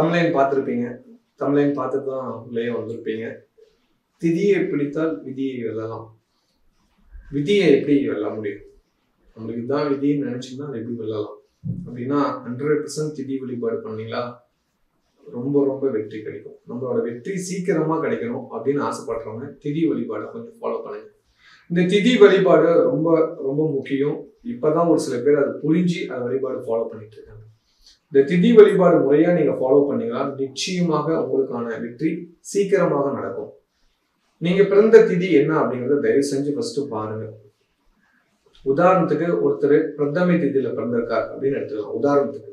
Thumbnail பார்த்துருப்பீங்க. Thumbnail பார்த்துட்டு தான் உள்ளே வந்திருப்பீங்க. திதியை பிடித்தால் விதியை வெல்லலாம். விதியை எப்படி வெல்ல முடியும்? நம்மளுக்கு இதுதான் விதின்னு நினைச்சீங்கன்னா அதை எப்படி வெல்லலாம் அப்படின்னா 100% திதி வழிபாடு பண்ணீங்களா ரொம்ப ரொம்ப வெற்றி கிடைக்கும். நம்மளோட வெற்றி சீக்கிரமா கிடைக்கணும் அப்படின்னு ஆசைப்படுறவங்க திதி வழிபாடை கொஞ்சம் ஃபாலோ பண்ணுங்க. இந்த திதி வழிபாடு ரொம்ப ரொம்ப முக்கியம். இப்பதான் ஒரு சில பேர் அதை புரிஞ்சு அதை வழிபாடு ஃபாலோ பண்ணிட்டு இருக்காங்க. இந்த திதி வழிபாடு முறையா நீங்க ஃபாலோ பண்ணீங்கன்னா நிச்சயமாக உங்களுக்கான வெற்றி சீக்கிரமாக நடக்கும். நீங்க பிறந்த திதி என்ன அப்படிங்கறத தயவு செஞ்சு ஃபர்ஸ்ட் பாருங்க. உதாரணத்துக்கு ஒருத்தர் பிரதமை திதியில பிறந்திருக்கார் அப்படின்னு எடுத்துக்கலாம். உதாரணத்துக்கு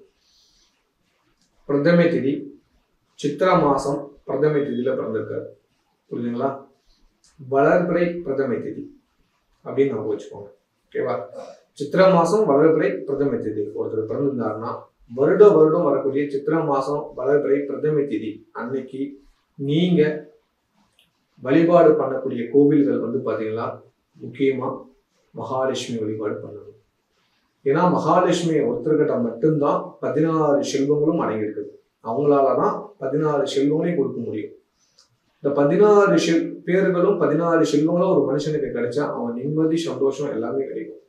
பிரதமை திதி சித்ரா மாசம் பிரதமை திதியில பிறந்திருக்காரு. புரியுதுங்களா? வளர்பிறை பிரதமை திதி அப்படின்னு நம்ம வச்சுக்கோங்க. ஓகேவா? சித்ரா மாசம் வளர்பிறை பிரதமை திதி ஒருத்தர் பிறந்திருந்தாருன்னா வருடம் வரக்கூடிய சித்ரா மாசம் வளர்பிறை பிரதமை திதி அன்னைக்கு நீங்க வழிபாடு பண்ணக்கூடிய கோவில்கள் வந்து பாத்தீங்கன்னா முக்கியமா மகாலட்சுமி வழிபாடு பண்ணணும். ஏன்னா மகாலட்சுமி ஒருத்தர்கிட்ட மட்டும்தான் 16 செல்வங்களும் அடங்கியிருக்குது. அவங்களாலதான் 16 செல்வங்களையும் கொடுக்க முடியும். இந்த 16 பேர்களும் 16 செல்வங்களும் ஒரு மனுஷனுக்கு கிடைச்சா அவன் நிம்மதி சந்தோஷம் எல்லாமே கிடைக்கும்.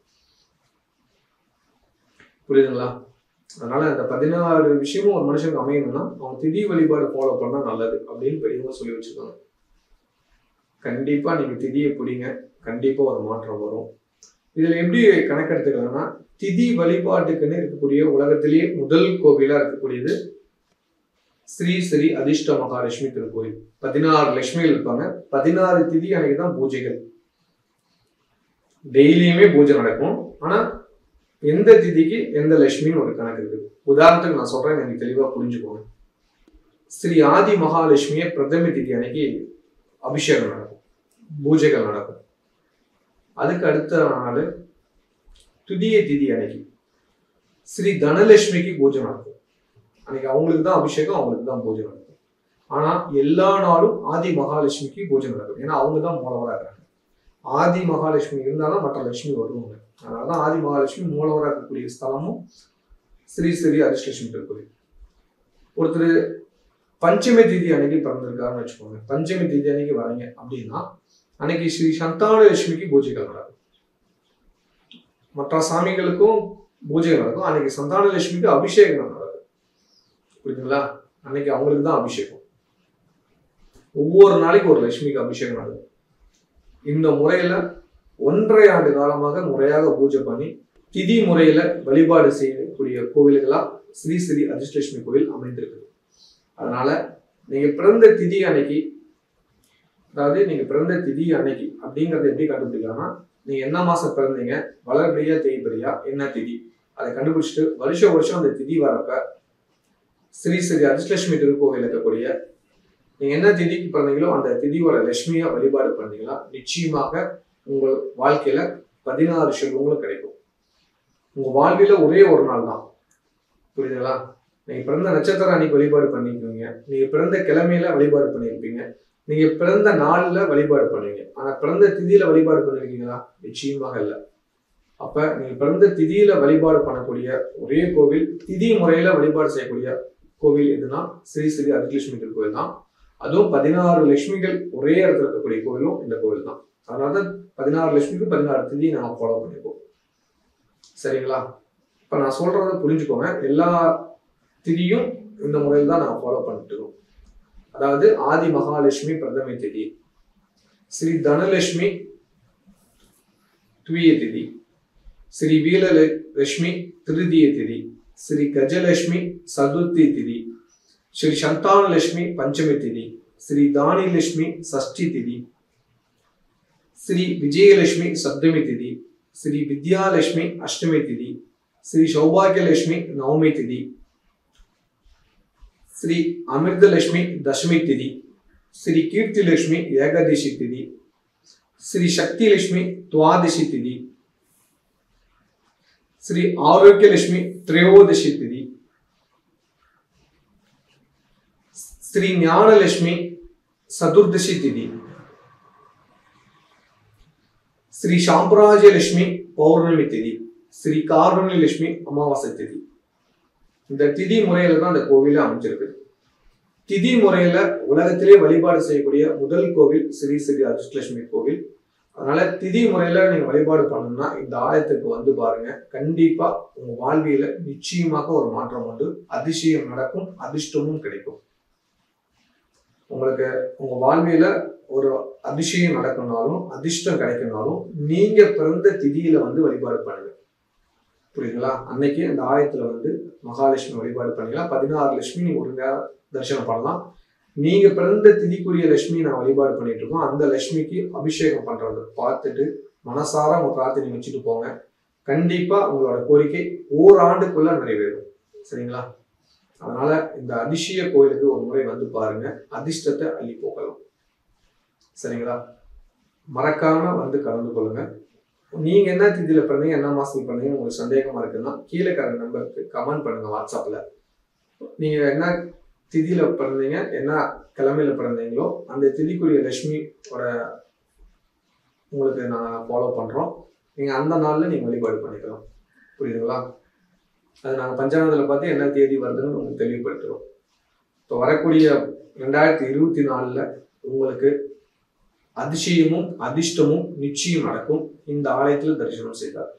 புரியுதுங்களா? அதனால இந்த 16 விஷயமும் ஒரு மனுஷனுக்கு அமையணும்னா அவன் திதி வழிபாடு ஃபாலோ பண்ணா நல்லது அப்படின்னு பெரியவங்க சொல்லி வச்சிருக்காங்க. கண்டிப்பா நீங்க திதியை பிடிங்க, கண்டிப்பா ஒரு மாற்றம் வரும். இதுல எப்படி கணக்கெடுத்துக்கலாம்னா திதி வழிபாட்டுக்குன்னு இருக்கக்கூடிய உலகத்திலேயே முதல் கோவிலா இருக்கக்கூடியது ஸ்ரீ ஸ்ரீ அதிர்ஷ்ட மகாலட்சுமி திருக்கோயில். 16 லட்சுமிகள் இருப்பாங்க. 16 திதி அன்னைக்குதான் பூஜைகள். டெய்லியுமே பூஜை நடக்கும். ஆனா எந்த திதிக்கு எந்த லட்சுமின்னு ஒரு கணக்கு இருக்குது. உதாரணத்துக்கு நான் சொல்றேன், எனக்கு தெளிவா புரிஞ்சுக்கோங்க. ஸ்ரீ ஆதி மகாலட்சுமியை பிரதம திதி அன்னைக்கு அபிஷேகம் நடக்கும், பூஜைகள் நடக்கும். அதுக்கு அடுத்த நாள் துதிய திதி அன்னைக்கு ஸ்ரீ தனலட்சுமிக்கு பூஜை நடக்கும். அன்னைக்கு அவங்களுக்கு தான் அபிஷேகம், அவங்களுக்கு தான் பூஜை நடக்கும். ஆனா எல்லா நாளும் ஆதி மகாலட்சுமிக்கு பூஜை நடக்கும். ஏன்னா அவங்க தான் மூலவரா இருக்காங்க. ஆதி மகாலட்சுமி இருந்தாலும் மற்ற லட்சுமி வருவாங்க. அதனாலதான் ஆதி மகாலட்சுமி மூலவரா இருக்கக்கூடிய ஸ்தலமும் ஸ்ரீ ஸ்ரீ அதிர்ஷ்டலட்சுமி திருக்கோயில். ஒருத்தர் பஞ்சமி திதி அன்னைக்கு பிறந்திருக்காருன்னு வச்சுக்கோங்க. பஞ்சமி திதி அன்னைக்கு வரீங்க அப்படின்னா அன்னைக்கு ஸ்ரீ சந்தான லட்சுமிக்கு பூஜைகள் நடக்கும். மற்ற சாமிகளுக்கும் பூஜைகள் நடக்கும். அன்னைக்கு சந்தான லட்சுமிக்கு அபிஷேகம் நடக்கும். புரியுதுங்களா? அன்னைக்கு அவங்களுக்கு தான் அபிஷேகம். ஒவ்வொரு நாளைக்கு ஒரு லட்சுமிக்கு அபிஷேகம் நடக்கும். இந்த முறையில 1.5 ஆண்டு காலமாக முறையாக பூஜை பண்ணி திதி முறையில வழிபாடு செய்யக்கூடிய கோவில்களா ஸ்ரீ ஸ்ரீ அதிர்ஷ்டலட்சுமி கோவில் அமைந்திருக்கு. அதனால நீங்க பிறந்த திதி அன்னைக்கு, அதாவது நீங்க பிறந்த திதி அன்னைக்கு அப்படிங்கறத எப்படி கண்டுபிடிக்கலாம்னா நீங்க என்ன மாசம் பிறந்தீங்க, வளர்பிறையா தேய்பிறையா என்ன திதி, அதை கண்டுபிடிச்சிட்டு வருஷம் அந்த திதி வரப்ப ஸ்ரீ ஸ்ரீ அதிர்ஷ்டலட்சுமி திருக்கோவில் இருக்கக்கூடிய நீங்க என்ன திதிக்கு பிறந்தீங்களோ அந்த திதியோட லட்சுமியா வழிபாடு பண்ணீங்களா நிச்சயமாக உங்கள் வாழ்க்கையில 16 செல்வங்களும் கிடைக்கும். உங்க வாழ்க்கையில ஒரே ஒரு நாள் தான். புரியுதுங்களா? நீங்க பிறந்த நட்சத்திரம் அன்னைக்கு வழிபாடு பண்ணிருக்கீங்க, நீங்க பிறந்த கிழமையில வழிபாடு பண்ணிருப்பீங்க, நீங்க பிறந்த நாள்ல வழிபாடு பண்ணுவீங்க. ஆனா பிறந்த திதியில வழிபாடு பண்ணிருக்கீங்களா? நிச்சயமாக இல்லை. அப்ப நீங்க பிறந்த திதியில வழிபாடு பண்ணக்கூடிய ஒரே கோவில், திதி முறையில வழிபாடு செய்யக்கூடிய கோவில் எதுனா ஸ்ரீ ஸ்ரீ அதிர்ஷ்டலட்சுமி திருக்கோவில் தான். அதுவும் 16 லட்சுமிகள் ஒரே இடத்துல இருக்கக்கூடிய கோவிலும் இந்த கோவில் தான். அதனாலதான் 16 லட்சுமிக்கு 16 திதியை நாம ஃபாலோ பண்ணிருக்கோம். சரிங்களா? இப்ப நான் சொல்றத புரிஞ்சுக்கோங்க. எல்லா திதியும் இந்த முறையில் தான் நான் ஃபாலோ பண்ணிட்டு இருக்கோம். அதாவது ஆதி மகாலட்சுமி பிரதமை திதி, ஸ்ரீ தனலட்சுமி துவிய திதி, ஸ்ரீ வீரலட்சுமி திருதிய திதி, ஸ்ரீ கஜலட்சுமி சதுர்த்தி திதி, ஸ்ரீ சந்தானலட்சுமி பஞ்சமி திதி, ஸ்ரீ தானிலட்சுமி சஷ்டி திதி, ஸ்ரீ விஜயலட்சுமி சப்தமி திதி, ஸ்ரீ வித்யாலட்சுமி அஷ்டமி திதி, ஸ்ரீ சௌபாகியலட்சுமி நவமி திதி, ஸ்ரீ அமிர்தலட்சுமி தசமி திதி, ஸ்ரீ கீர்த்திலட்சுமி ஏகாதசி திதி, ஸ்ரீ சக்திலட்சுமி துவாதசி திதி, ஸ்ரீ ஆரோக்கியலட்சுமி திரையோதசி திதி, ஸ்ரீ ஞானலட்சுமி சதுர்தசி திதி, ஸ்ரீ சாம்பராஜ்யலட்சுமி பௌர்ணமி திதி, ஸ்ரீ காருண்யலட்சுமி அமாவாசை திதி. இந்த திதி முறையில தான் அந்த கோவில அமைஞ்சிருக்கு. திதி முறையில உலகத்திலே வழிபாடு செய்யக்கூடிய முதல் கோவில் ஸ்ரீ ஸ்ரீ அதிர்ஷ்டலட்சுமி கோவில். அதனால திதி முறையில நீங்க வழிபாடு பண்ணணும்னா இந்த ஆலயத்துக்கு வந்து பாருங்க. கண்டிப்பா உங்க வாழ்வியல நிச்சயமாக ஒரு மாற்றம் உண்டு. அதிசயம் நடக்கும், அதிர்ஷ்டமும் கிடைக்கும். உங்களுக்கு உங்க வாழ்வியல ஒரு அதிசயம் நடக்கணும்னாலும் அதிர்ஷ்டம் கிடைக்கணும்னாலும் நீங்க பிறந்த திதியில வந்து வழிபாடு பண்ணுங்க. புரியுதுங்களா? அன்னைக்கு அந்த ஆலயத்துல வந்து மகாலட்சுமி வழிபாடு பண்ணீங்கன்னா 16 லட்சுமி நீங்க ஒழுங்கா தரிசனம் பண்ணலாம். நீங்க பிறந்த திதிக்குரிய லட்சுமி நான் வழிபாடு பண்ணிட்டு இருக்கோம். அந்த லட்சுமிக்கு அபிஷேகம் பண்றதை பார்த்துட்டு மனசார உங்க பிரார்த்தனை வச்சுட்டு போங்க. கண்டிப்பா உங்களோட கோரிக்கை ஓராண்டுக்குள்ள நிறைவேறும். சரிங்களா? அதனால இந்த அதிசய கோயிலுக்கு ஒரு முறை வந்து பாருங்க. அதிர்ஷ்டத்தை அள்ளி போகலாம். சரிங்களா? மறக்காம வந்து கலந்து கொள்ளுங்க. நீங்க என்ன திதியில பிறந்தீங்க, என்ன மாசத்துல பிறந்தீங்க, உங்களுக்கு சந்தேகமா இருக்குன்னா கீழே இருக்கிற நம்பருக்கு கமெண்ட் பண்ணுங்க வாட்ஸ்அப்ல. நீங்க என்ன திதியில பிறந்தீங்க, என்ன கிழமையில பிறந்தீங்களோ அந்த திதிக்குரிய லட்சுமியோட உங்களுக்கு நான் ஃபாலோ பண்றோம். நீங்க அந்த நாள்ல நீங்க வழிபாடு பண்ணிக்கலாம். புரியுதுங்களா? அது நாங்கள் பஞ்சாங்கத்தில் பார்த்து என்ன தேதி வருதுன்னு உங்களுக்கு தெளிவுபடுத்துகிறோம். இப்போ வரக்கூடிய 2024 உங்களுக்கு அதிசயமும் அதிர்ஷ்டமும் நிச்சயம் நடக்கும். இந்த ஆலயத்தில் தரிசனம் செய்தார்.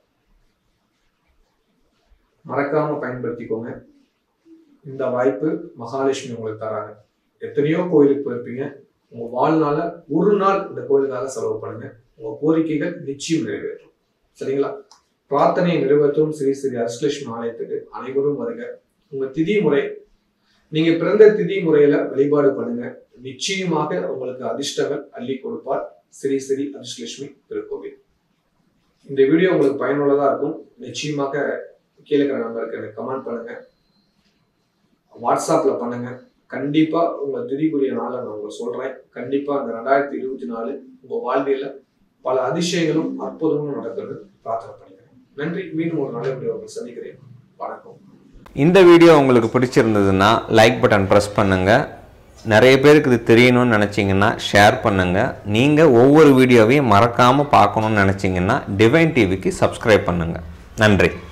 மறக்காம பயன்படுத்திக்கோங்க. இந்த வாய்ப்பு மகாலட்சுமி உங்களுக்கு தராங்க. எத்தனையோ கோயிலுக்கு போயிருப்பீங்க. உங்க வாழ்நாள ஒரு நாள் இந்த கோயிலுக்காக செலவு பண்ணுங்க. உங்க கோரிக்கைகள் நிச்சயம் நிறைவேற்றும். சரிங்களா? பிரார்த்தனையை நிறைவேற்றும் ஸ்ரீ ஸ்ரீ அதிர்ஷ்டலட்சுமி ஆலயத்துக்கு அனைவரும் வருக. உங்க திதி முறை, நீங்க பிறந்த திதி முறையில வழிபாடு பண்ணுங்க. நிச்சயமாக உங்களுக்கு அதிர்ஷ்டங்கள் அள்ளி கொடுப்பார் ஸ்ரீ ஸ்ரீ அதிர்ஷ்டலட்சுமி திருக்கோவில். இந்த வீடியோ உங்களுக்கு பயனுள்ளதா இருக்கும். நிச்சயமாக கீழே இருக்கிற நம்பருக்கு எனக்கு கமெண்ட் பண்ணுங்க, வாட்ஸ்அப்ல பண்ணுங்க. கண்டிப்பா உங்க திதிக்குரிய நாளை நான் உங்களுக்கு சொல்றேன். கண்டிப்பா அந்த 2024 உங்க வாழ்வியல பல அதிசயங்களும் அற்புதங்களும் நடக்கிறது பிரார்த்தனை பண்ணிக்கிறேன். நன்றி. மீண்டும் ஒரு நல்ல வீடியோ உங்களை சந்திக்கிறேன். வணக்கம். இந்த வீடியோ உங்களுக்கு பிடிச்சிருந்ததுன்னா லைக் பட்டன் ப்ரெஸ் பண்ணுங்கள். நிறைய பேருக்கு இது தெரியணும்னு நினச்சிங்கன்னா ஷேர் பண்ணுங்கள். நீங்கள் ஒவ்வொரு வீடியோவையும் மறக்காமல் பார்க்கணுன்னு நினச்சிங்கன்னா டிவைன் டிவிக்கு சப்ஸ்கிரைப் பண்ணுங்கள். நன்றி.